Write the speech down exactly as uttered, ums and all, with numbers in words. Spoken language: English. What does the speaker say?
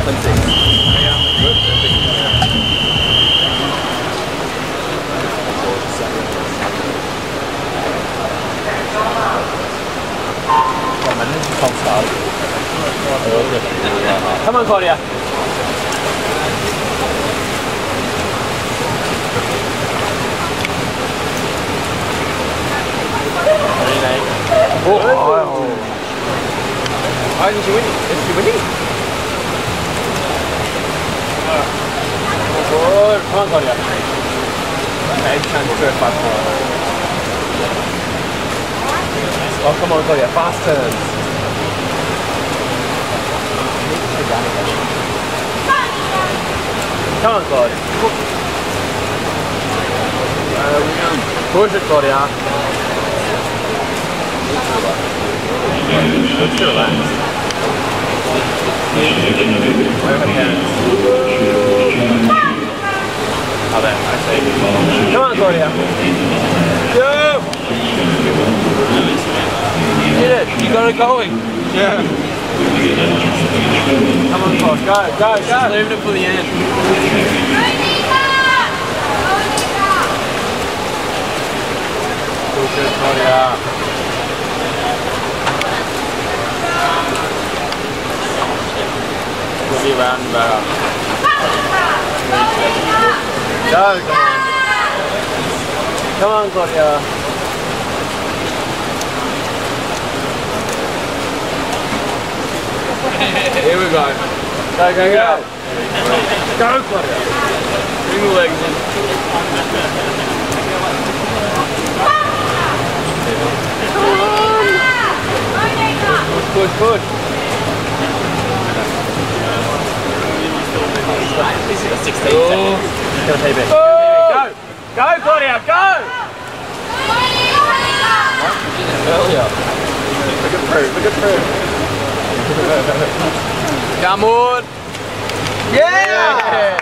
twenty-six. Come on, Claudia. Oh, oh. Why isn't she winning? Is she winning? Oh. Good. Come on, Claudia. Okay, chance to five more. Oh, come on, Claudia. Fast turns. Come on, Claudia. Uh, push it, Claudia. Let's do relax. Oh, there, I see. Come on, Claudia. Go! You did it. You got it going. Yeah. Come on, Claudia. Go, go, go. Just leaving it for the end. Good, good, Claudia. We'll be around better. Go, come on. Come on, Claudia. Here we go. Go, go, go. Go, Claudia. Bring the legs in. Push, push, push. sixteen oh. Seconds. Go, T B. Go! Go, Claudia, go! Earlier. Look at Prue, look at Prue. Come on! Yeah!